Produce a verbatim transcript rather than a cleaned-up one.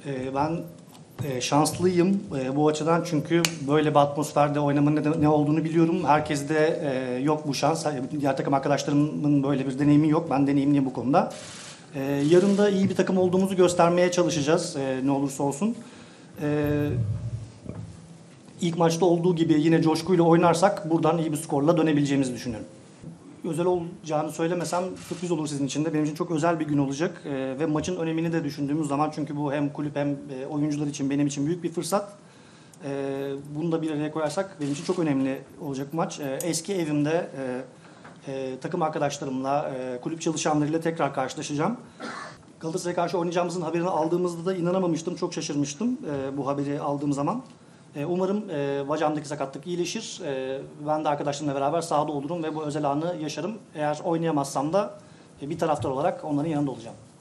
Ee, Ben e, şanslıyım e, bu açıdan, çünkü böyle bir atmosferde oynamanın ne, ne olduğunu biliyorum. Herkeste e, yok bu şans. Diğer takım arkadaşlarımın böyle bir deneyimi yok. Ben deneyimliyim bu konuda. E, yarın da iyi bir takım olduğumuzu göstermeye çalışacağız e, ne olursa olsun. E, ilk maçta olduğu gibi yine coşkuyla oynarsak buradan iyi bir skorla dönebileceğimizi düşünüyorum. Özel olacağını söylemesem sürpriz olur sizin için de. Benim için çok özel bir gün olacak. Ee, ve maçın önemini de düşündüğümüz zaman, çünkü bu hem kulüp hem e, oyuncular için, benim için büyük bir fırsat. Ee, bunu da bir araya koyarsak benim için çok önemli olacak bu maç. Ee, eski evimde e, e, takım arkadaşlarımla, e, kulüp çalışanlarıyla tekrar karşılaşacağım. Galatasaray'a karşı oynayacağımızın haberini aldığımızda da inanamamıştım, çok şaşırmıştım e, bu haberi aldığım zaman. E, umarım e, bacağımdaki sakatlık iyileşir. E, ben de arkadaşlarımla beraber sahada olurum ve bu özel anı yaşarım. Eğer oynayamazsam da e, bir taraftar olarak onların yanında olacağım.